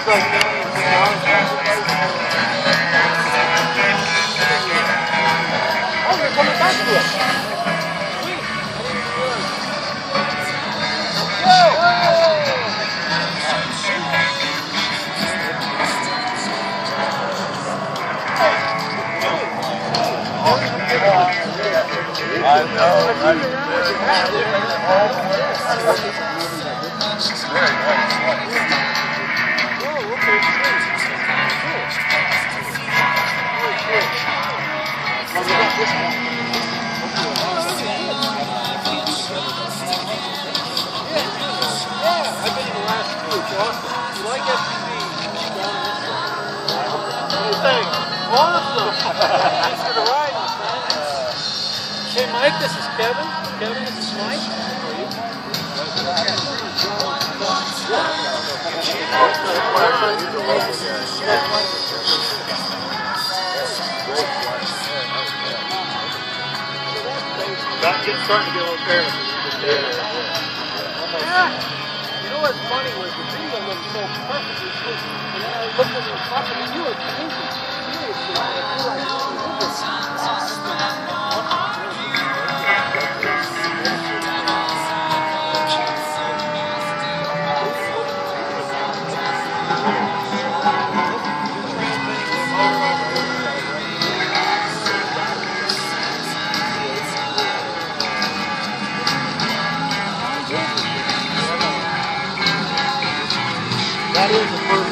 Oh, you're coming back to us. I know. I've been in the last two. It's awesome. You like SUVs? What do you think? Awesome. Thanks for the ride, my friend. Hey, Mike, this is Kevin. Kevin, this is Mike. That's just starting to get a little careless. Yeah. You know what's funny was the video looked so perfectly good. And then I looked at the fucking view, it's crazy. Seriously, I feel like that is the first